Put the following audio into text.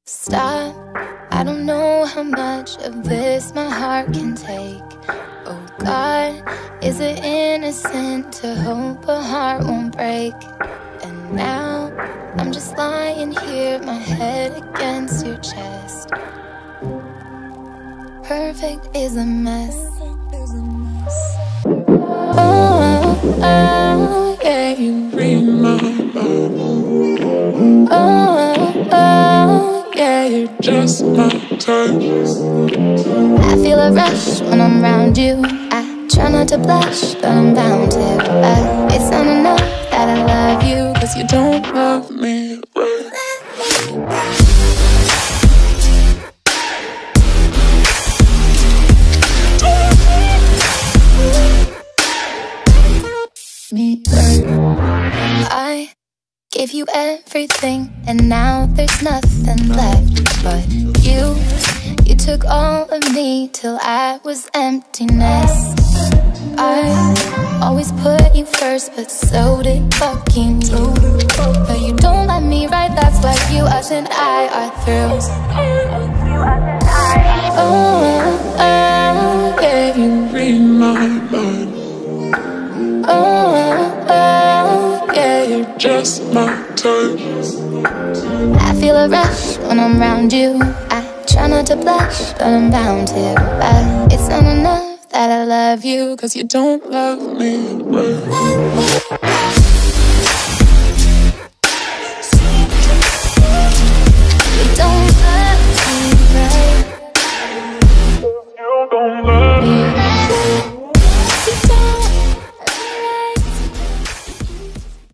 Stop, I don't know how much of this my heart can take. Oh God, is it innocent to hope a heart won't break? And now, I'm just lying here, my head against your chest. Perfect is a mess. Oh, oh, yeah, you read my mind. Oh, oh, yeah, you're just my type. I feel a rush when I'm around you. I try not to blush, but I'm bound to. It's not enough that I love you, 'cause you don't love me right. Me right. I gave you everything, and now there's nothing left. But you took all of me till I was emptiness. I always put you first, but so did fucking you. But you don't let me right, that's what you, us and I are through. Oh, oh, yeah, you read my mind. Oh, oh, yeah, you're just my type. I feel a rush when I'm around you. I try not to blush, but I'm bound to. It's not enough that I love you, 'cause you don't love me right.